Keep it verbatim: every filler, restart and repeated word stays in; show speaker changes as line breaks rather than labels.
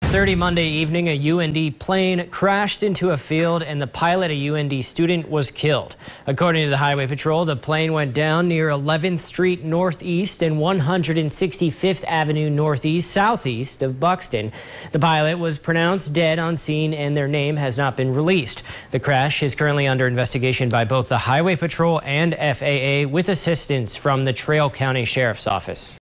thirty Monday evening, a U N D plane crashed into a field and the pilot, a U N D student, was killed. According to the Highway Patrol, the plane went down near eleventh Street Northeast and one hundred sixty-fifth Avenue Northeast, southeast of Buxton. The pilot was pronounced dead on scene and their name has not been released. The crash is currently under investigation by both the Highway Patrol and F A A with assistance from the Trail County Sheriff's Office.